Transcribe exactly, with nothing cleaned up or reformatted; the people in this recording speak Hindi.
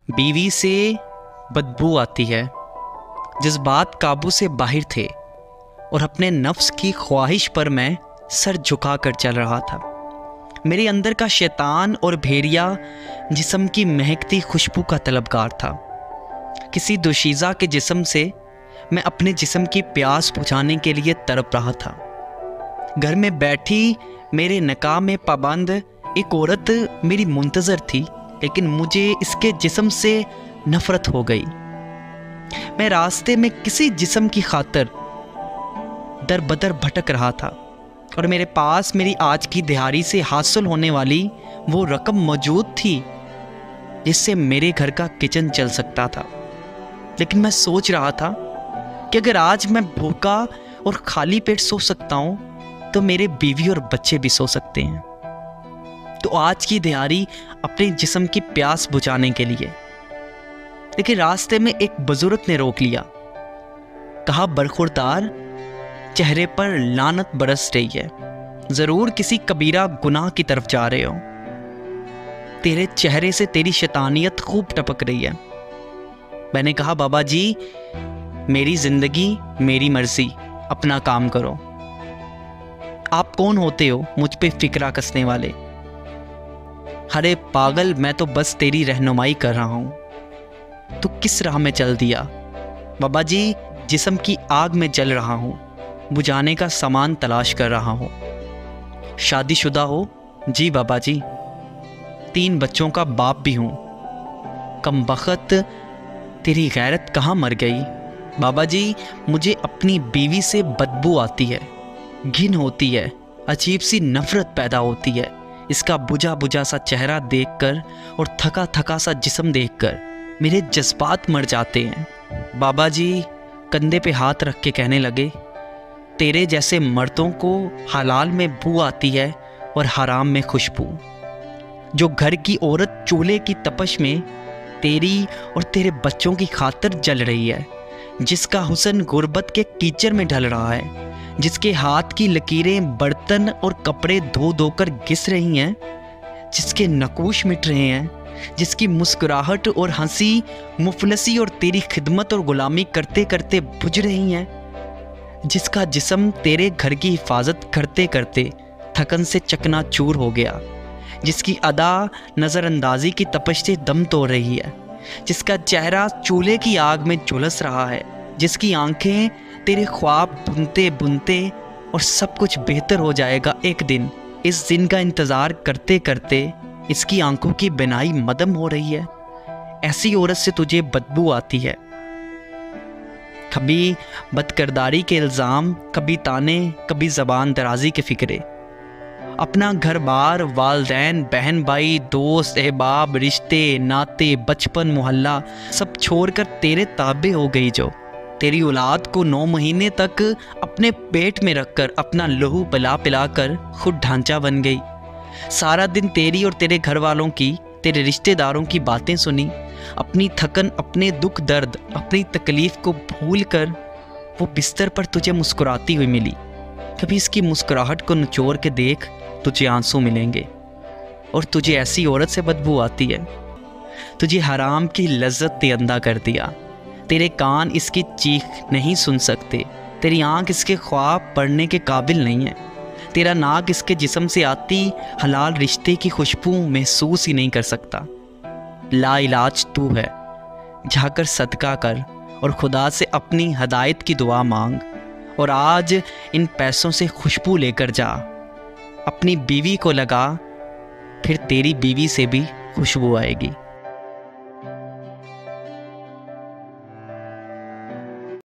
बीवी से बदबू आती है। जज्बात काबू से बाहर थे और अपने नफ्स की ख्वाहिश पर मैं सर झुका कर चल रहा था। मेरे अंदर का शैतान और भेड़िया जिस्म की महकती खुशबू का तलबगार था। किसी दोशीज़ा के जिस्म से मैं अपने जिस्म की प्यास बुझाने के लिए तड़प रहा था। घर में बैठी मेरे निकाह में पाबंद एक औरत मेरी मुंतज़र थी, लेकिन मुझे इसके जिस्म से नफ़रत हो गई। मैं रास्ते में किसी जिस्म की खातिर दर बदर भटक रहा था और मेरे पास मेरी आज की दिहाड़ी से हासिल होने वाली वो रकम मौजूद थी जिससे मेरे घर का किचन चल सकता था। लेकिन मैं सोच रहा था कि अगर आज मैं भूखा और खाली पेट सो सकता हूँ तो मेरे बीवी और बच्चे भी सो सकते हैं। तो आज की दिहाड़ी अपने जिस्म की प्यास बुझाने के लिए। लेकिन रास्ते में एक बुजुर्ग ने रोक लिया। कहा, बरखुरदार, चेहरे पर लानत बरस रही है, जरूर किसी कबीरा गुनाह की तरफ जा रहे हो। तेरे चेहरे से तेरी शैतानियत खूब टपक रही है। मैंने कहा, बाबा जी, मेरी जिंदगी मेरी मर्जी, अपना काम करो। आप कौन होते हो मुझ पे फिक्रा कसने वाले? अरे पागल, मैं तो बस तेरी रहनुमाई कर रहा हूं। तू किस राह में चल दिया? बाबा जी, जिस्म की आग में जल रहा हूं, बुझाने का सामान तलाश कर रहा हूं। शादीशुदा हो? जी बाबा जी। तीन बच्चों का बाप भी हूं। कमबख्त, तेरी गैरत कहाँ मर गई? बाबा जी, मुझे अपनी बीवी से बदबू आती है, घिन होती है, अजीब सी नफरत पैदा होती है इसका बुझा बुझा सा चेहरा देखकर और थका थका सा जिस्म देखकर मेरे जज्बात मर जाते हैं। बाबा जी कंधे पे हाथ रख के कहने लगे, तेरे जैसे मर्दों को हलाल में बू आती है और हराम में खुशबू। जो घर की औरत चूल्हे की तपश में तेरी और तेरे बच्चों की खातिर जल रही है, जिसका हुस्न गुर्बत के कीचड़ में ढल रहा है, जिसके हाथ की लकीरें बर्तन और कपड़े धो धोकर घिस रही हैं, जिसके नकूश मिट रहे हैं, जिसकी मुस्कुराहट और हंसी मुफलसी और तेरी खिदमत और गुलामी करते करते बुझ रही हैं, जिसका जिस्म तेरे घर की हिफाजत करते करते थकन से चकनाचूर हो गया, जिसकी अदा नज़रअंदाजी की तपश से दम तोड़ रही है, जिसका चेहरा चूल्हे की आग में झुलस रहा है, जिसकी आंखें तेरे ख्वाब बुनते बुनते और सब कुछ बेहतर हो जाएगा एक दिन, इस दिन का इंतज़ार करते करते इसकी आंखों की बिनाई मदम हो रही है। ऐसी औरत से तुझे बदबू आती है। कभी बदकिरदारी के इल्ज़ाम, कभी ताने, कभी ज़बान दराजी के फ़िक्रे। अपना घर बार, वालदैन, बहन भाई, दोस्त अहबाब, रिश्ते नाते, बचपन, मोहल्ला सब छोड़कर तेरे ताबे हो गई। जो तेरी औलाद को नौ महीने तक अपने पेट में रखकर अपना लहू पिला पिला कर खुद ढांचा बन गई। सारा दिन तेरी और तेरे घर वालों की, तेरे रिश्तेदारों की बातें सुनी। अपनी थकन, अपने दुख दर्द, अपनी तकलीफ़ को भूल कर वो बिस्तर पर तुझे मुस्कुराती हुई मिली। कभी इसकी मुस्कुराहट को निचोड़ के देख, तुझे आंसू मिलेंगे। और तुझे ऐसी औरत से बदबू आती है। तुझे हराम की लज्जत ने अंधा कर दिया। तेरे कान इसकी चीख नहीं सुन सकते, तेरी आंख इसके ख्वाब पढ़ने के काबिल नहीं है, तेरा नाक इसके जिस्म से आती हलाल रिश्ते की खुशबू महसूस ही नहीं कर सकता। ला इलाज तू है, जाकर सदका कर और खुदा से अपनी हदायत की दुआ मांग। और आज इन पैसों से खुशबू लेकर जा, अपनी बीवी को लगा, फिर तेरी बीवी से भी खुशबू आएगी।